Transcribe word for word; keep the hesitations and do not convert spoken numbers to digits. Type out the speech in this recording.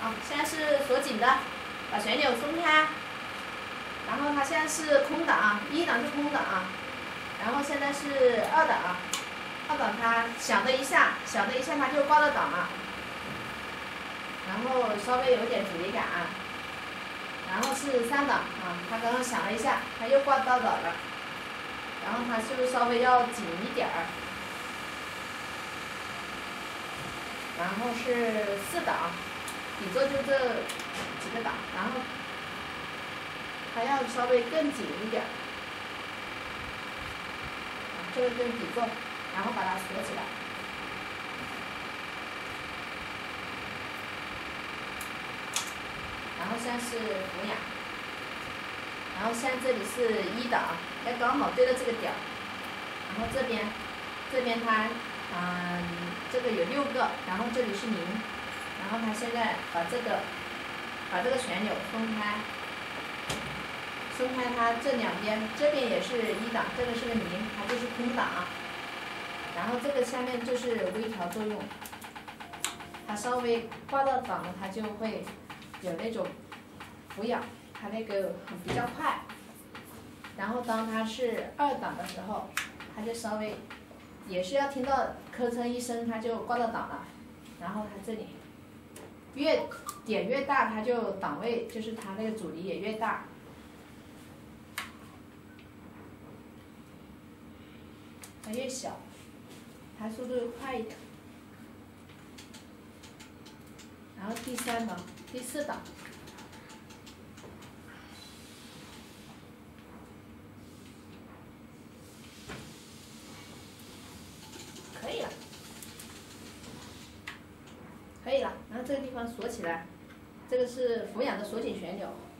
好，现在是锁紧的，把旋钮松开，然后它现在是空档，一档是空档，然后现在是二档，二档它响的一下，响的一下它就挂到档了，然后稍微有点阻力感，然后是三档啊，它刚刚响了一下，它又挂到档了，然后它就稍微要紧一点儿，然后是四档。底座就这几个档，然后还要稍微更紧一点，这个跟底座，然后把它锁起来。然后现在是俯仰，然后现在这里是一档，要刚好对着这个点儿，然后这边，这边它，嗯，这个有六个，然后这里是零。然后它现在把这个，把这个旋钮松开，松开它这两边，这边也是一档，这个是个零，它就是空档。然后这个下面就是微调作用，它稍微挂到档了，它就会有那种俯仰，它那个比较快。然后当它是二档的时候，它就稍微也是要听到咔嚓一声，它就挂到档了。然后它这里。越点越大，它就档位就是它那个阻力也越大。它越小，它速度快一点。然后第三档、第四档，可以了。可以了，然后这个地方锁起来，这个是俯仰的锁紧旋钮。